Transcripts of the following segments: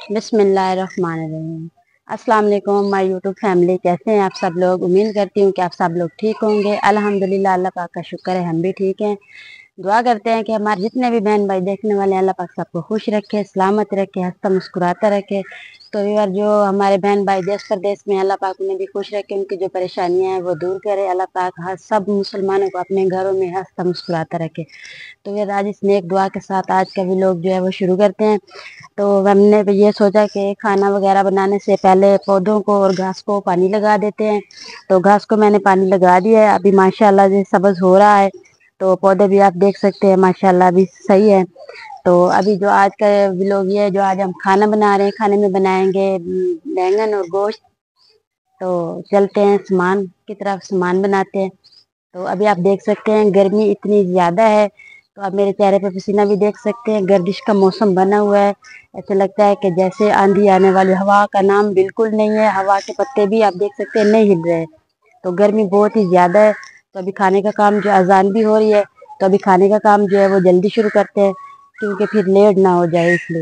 बिस्मिल्लाहिर्रहमानिर्रहीम। अस्सलाम वालेकुम माय यूट्यूब फैमिली, कैसे हैं आप सब लोग। उम्मीद करती हूँ कि आप सब लोग ठीक होंगे। अल्हम्दुलिल्लाह, अल्लाह पाक का शुक्र है, हम भी ठीक हैं। दुआ करते हैं कि हमारे जितने भी बहन भाई देखने वाले हैं, अल्लाह पाक सबको खुश रखे, सलामत रखे, हंसता मुस्कुराता रखे। तो यार जो हमारे बहन भाई देश प्रदेश में, अल्लाह पाक उन्हें भी खुश रखे, उनकी जो परेशानियां हैं वो दूर करे। अल्लाह पाक हर सब मुसलमानों को अपने घरों में हंसता मुस्कुराता रखे। तो यार आज इस नेक दुआ के साथ आज का व्लॉग जो है वो शुरू करते हैं। तो हमने भी ये सोचा कि खाना वगैरह बनाने से पहले पौधों को और घास को पानी लगा देते हैं। तो घास को मैंने पानी लगा दिया है, अभी माशाल्लाह जो सब्ज हो रहा है। तो पौधे भी आप देख सकते हैं माशाल्लाह अभी सही है। तो अभी जो आज का व्लॉग ये है, जो आज हम खाना बना रहे हैं, खाने में बनाएंगे बैंगन और गोश्त। तो चलते हैं सामान की तरफ, सामान बनाते हैं। तो अभी आप देख सकते हैं गर्मी इतनी ज्यादा है, तो आप मेरे चेहरे पे पसीना भी देख सकते हैं। गर्दिश का मौसम बना हुआ है, ऐसा लगता है कि जैसे आंधी आने वाली। हवा का नाम बिल्कुल नहीं है, हवा के पत्ते भी आप देख सकते हैं नहीं हिल रहे। तो गर्मी बहुत ही ज्यादा है। तो अभी खाने का काम, जो अजान भी हो रही है, तो अभी खाने का काम जो है वो जल्दी शुरू करते हैं, क्योंकि फिर लेट ना हो जाए इसलिए।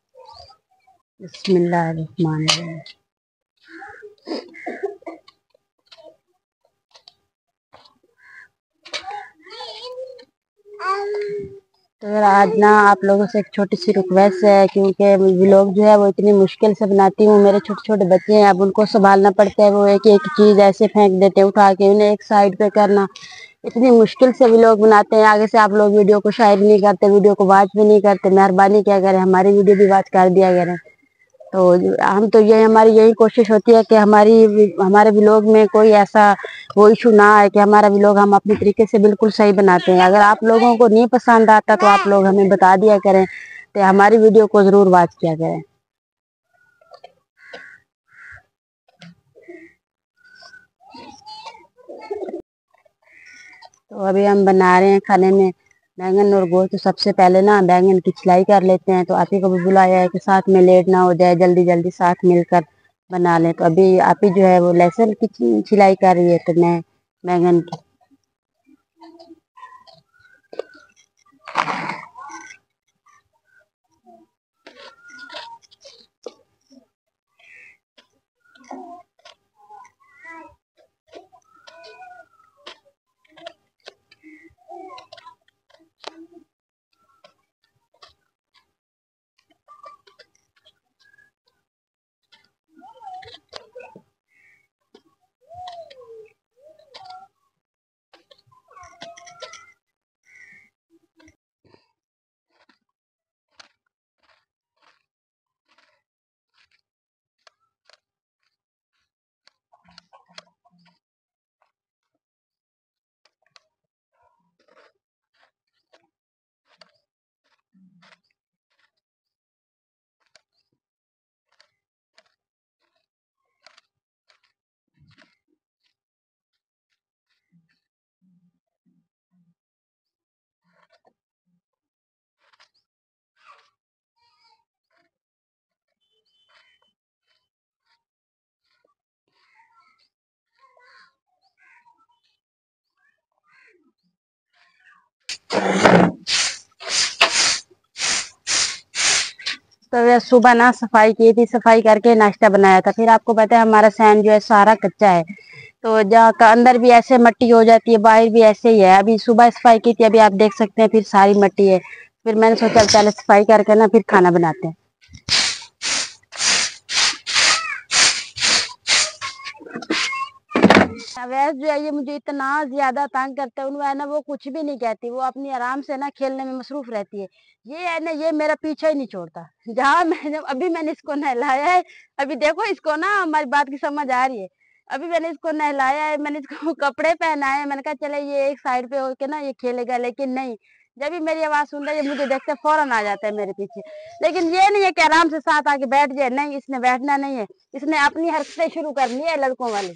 बिस्मिल्लाहिर्रहमानिर्रहीम। तो यार आज ना आप लोगों से एक छोटी सी रिक्वेस्ट है, क्योंकि व्लॉग जो है वो इतनी मुश्किल से बनाती हूँ। मेरे छोटे छोटे बच्चे हैं, अब उनको संभालना पड़ता है। वो एक एक चीज ऐसे फेंक देते हैं उठा के, उन्हें एक साइड पे करना। इतनी मुश्किल से व्लॉग बनाते हैं। आगे से आप लोग वीडियो को शेयर नहीं करते, वीडियो को वॉच भी नहीं करते। मेहरबानी क्या करें, हमारी वीडियो भी वॉच कर दिया करें। तो हम तो ये हमारी यही कोशिश होती है कि हमारे व्लॉग में कोई ऐसा वो इशू ना आए, कि हमारा व्लॉग हम अपने तरीके से बिल्कुल सही बनाते हैं। अगर आप लोगों को नहीं पसंद आता तो आप लोग हमें बता दिया करें, तो हमारी वीडियो को जरूर वॉच किया करें। तो अभी हम बना रहे हैं खाने में बैंगन और गोश्त। तो सबसे पहले ना बैंगन की छिलाई कर लेते हैं। तो आप ही को भी बुलाया है कि साथ में लेट ना हो जाए, जल्दी जल्दी साथ मिलकर बना लें। तो अभी आप ही जो है वो लहसुन की छिलाई कर रही है, तो मैं बैंगन की। तो वह सुबह ना सफाई की थी, सफाई करके नाश्ता बनाया था। फिर आपको पता है हमारा सैन जो है सारा कच्चा है, तो जहाँ का अंदर भी ऐसे मट्टी हो जाती है, बाहर भी ऐसे ही है। अभी सुबह सफाई की थी, अभी आप देख सकते हैं फिर सारी मट्टी है। फिर मैंने सोचा पहले सफाई करके ना फिर खाना बनाते हैं। अवैस जो है ये मुझे इतना ज्यादा तंग करता है। उन्हें है ना वो कुछ भी नहीं कहती, वो अपनी आराम से ना खेलने में मसरूफ रहती है। ये है ना, ये मेरा पीछा ही नहीं छोड़ता। जहाँ अभी मैंने इसको नहलाया है। अभी देखो इसको ना हमारी बात की समझ आ रही है। अभी मैंने इसको नहलाया है, मैंने इसको कपड़े पहनाए हैं। मैंने कहा चले ये एक साइड पे होके ना ये खेलेगा, लेकिन नहीं। जब भी मेरी आवाज सुनता है ये मुझे देखते फौरन आ जाता है मेरे पीछे। लेकिन ये नहीं है कि आराम से साथ आके बैठ जाए, नहीं, इसने बैठना नहीं है। इसने अपनी हरकतें शुरू करनी है लड़कों वाली।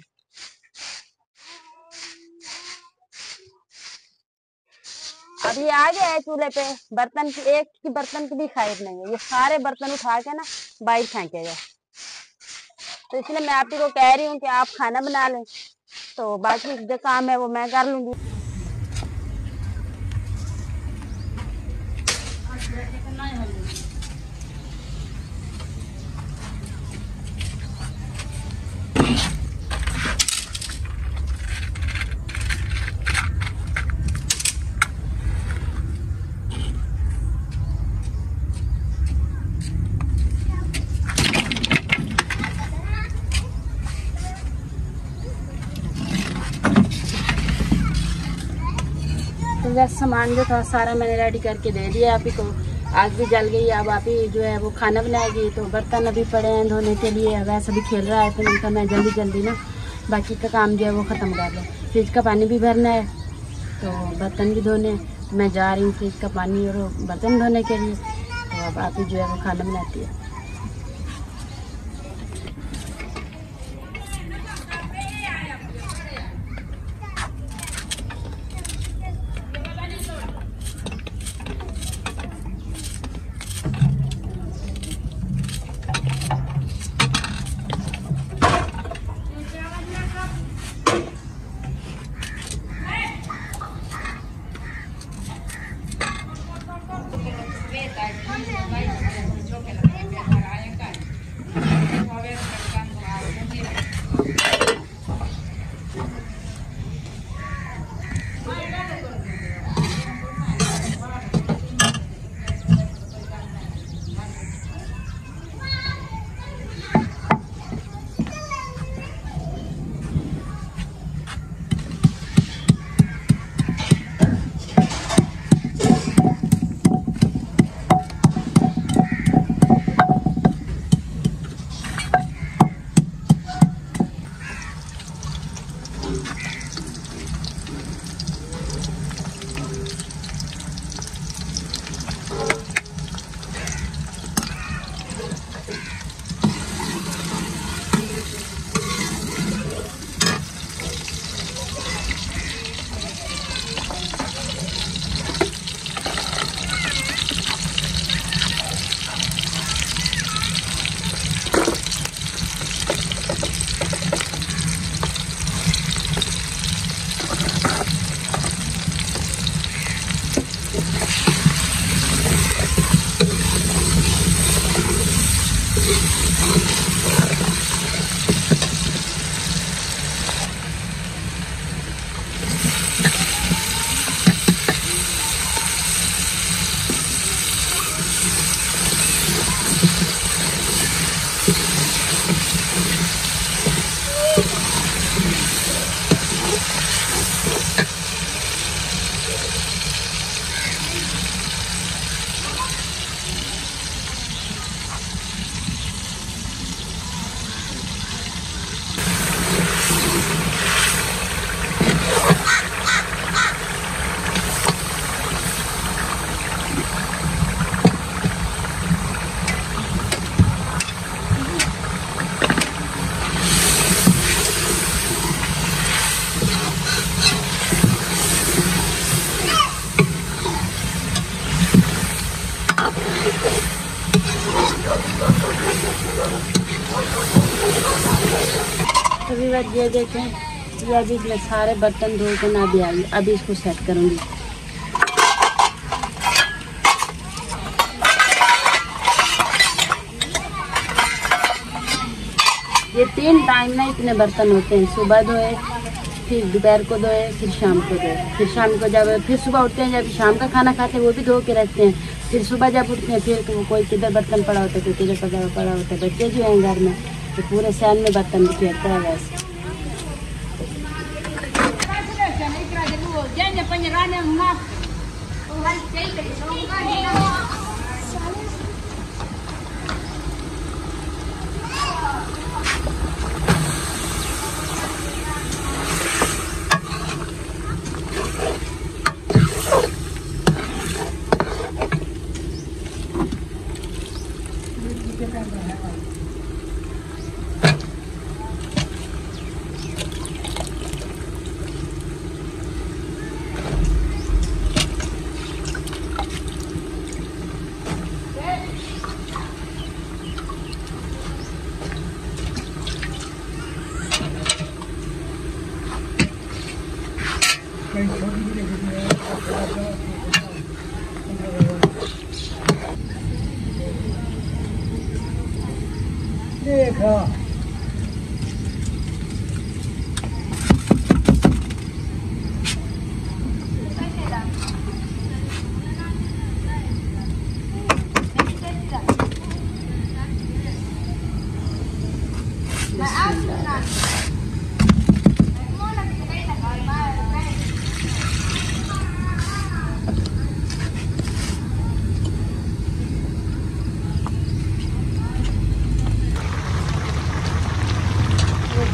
अब ये आ गया है चूल्हे पे। बर्तन की एक की बर्तन की भी खैर नहीं है, ये सारे बर्तन उठा के ना बाहर फेंकेगा। तो इसलिए मैं आप ही को कह रही हूँ कि आप खाना बना लें, तो बाकी जो काम है वो मैं कर लूंगी। तो वैसे सामान जो था सारा मैंने रेडी करके दे दिया आप ही को। आग भी जल गई। अब आप ही जो है वो खाना बनाएगी। तो बर्तन अभी पड़े हैं धोने के लिए। वैसे भी खेल रहा है तो मैंने कहा मैं जल्दी जल्दी ना बाकी का काम जो है वो ख़त्म कर लें। फ्रिज का पानी भी भरना है तो बर्तन भी धोने हैं। तो मैं जा रही हूँ फ्रिज का पानी और बर्तन धोने के लिए। तो अब आप ही जो है वो खाना बनाती है। अभी बात ये देखें, ये अभी मैं सारे बर्तन धो के ना भी आई। अभी इसको सेट करूँगी। ये 3 टाइम में इतने बर्तन होते हैं। सुबह धोए, फिर दोपहर को धोए, फिर शाम को धोए। फिर शाम को जब फिर सुबह उठते हैं, जब शाम का खाना खाते हैं वो भी धो के रखते हैं। फिर सुबह जब उठते हैं फिर तो कोई किधर बर्तन पड़ा होता है, कोई किधर पड़ा होता है। बच्चे जो हैं घर में तो पूरे शहर में बर्तन बिखेरता है वैसे।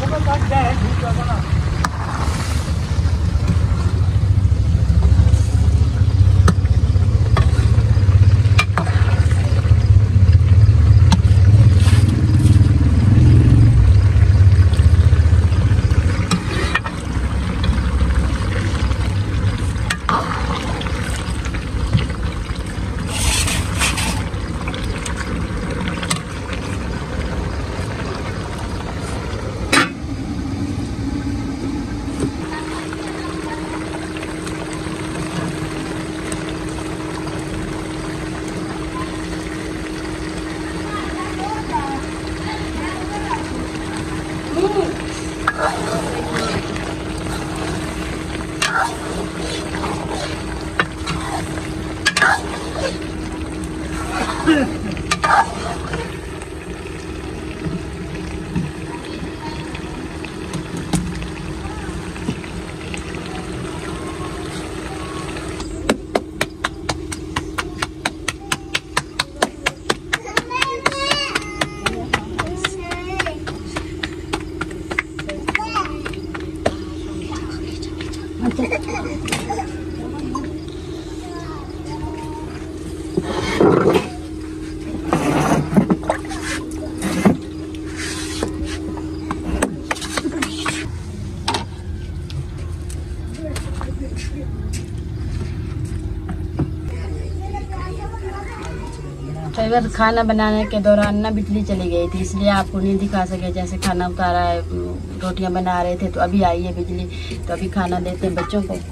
कई बार खाना बनाने के दौरान ना बिजली चली गई थी, इसलिए आपको नहीं दिखा सके। जैसे खाना उतारा है, रोटियां बना रहे थे, तो अभी आई है बिजली, तो अभी खाना देते हैं बच्चों को।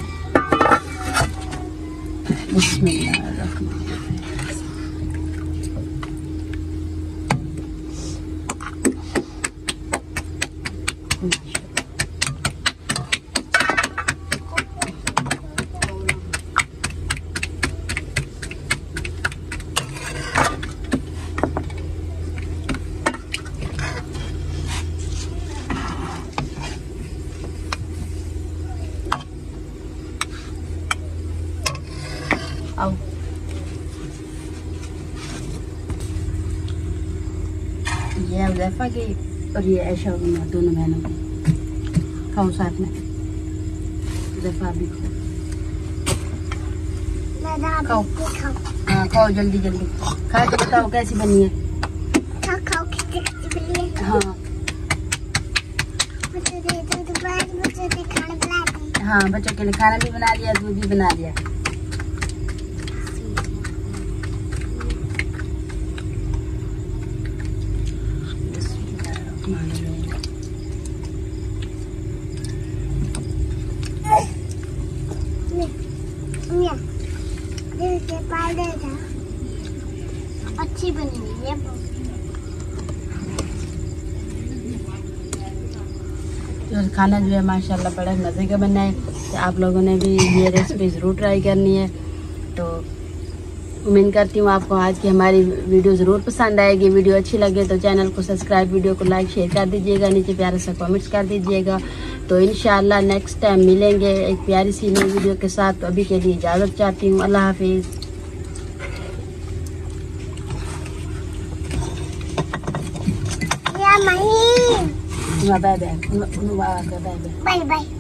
आओ ये उज़ैफ़ा की और ये ऐशा दोनों बहनों की खाओ साथ में। उज़ैफ़ा भी खाओ, हाँ खाओ जल्दी जल्दी खा के बताओ कैसी बनी है। हाँ हाँ बच्चों के लिए खाना भी बना लिया, दूध भी बना लिया। अच्छी बनी हुई है। तो खाना जो है माशाल्लाह बड़ा मज़े का बना है। तो आप लोगों ने भी ये रेसिपी ज़रूर ट्राई करनी है। तो उम्मीद करती हूँ आपको आज की हमारी वीडियो ज़रूर पसंद आएगी। वीडियो अच्छी लगे तो चैनल को सब्सक्राइब, वीडियो को लाइक शेयर कर दीजिएगा, नीचे प्यारा सा कमेंट्स कर दीजिएगा। तो इंशाल्लाह नेक्स्ट टाइम मिलेंगे एक प्यारी सी नई वीडियो के साथ। तो अभी के लिए इजाज़त चाहती हूँ। अल्लाह हाफिज़। Bye bye. Bye bye.